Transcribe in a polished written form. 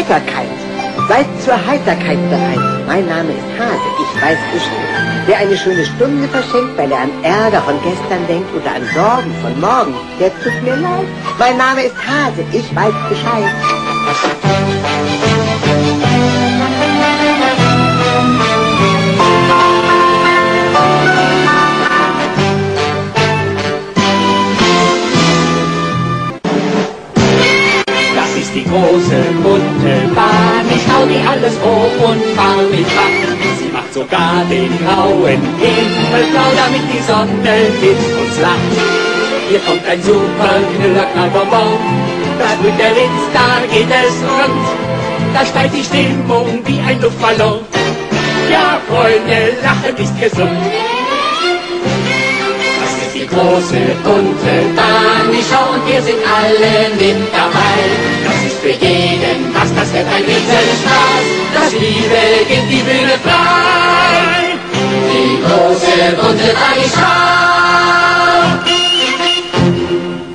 Heiterkeit. Seid zur Heiterkeit bereit. Mein Name ist Hase, ich weiß Bescheid. Wer eine schöne Stunde verschenkt, weil er an Ärger von gestern denkt oder an Sorgen von morgen, der tut mir leid. Mein Name ist Hase, ich weiß Bescheid. Die große bunte Bahn, ich hau die alles hoch und fahr mich wach. Sie macht sogar den grauen Himmel blau, damit die Sonne mit uns lacht. Hier kommt ein super Knüller-Knallbonbon, da drückt der Ritz, da geht es rund. Da steigt die Stimmung wie ein Luftballon. Ja, Freunde, lachen ist gesund. Die große bunte Bahn, ich schau und wir sind alle mit dabei. Das ist für jeden was, das wird ein Riesenspaß. Das Liebe gibt die Bühne frei. Die große bunte Bahn, ich schau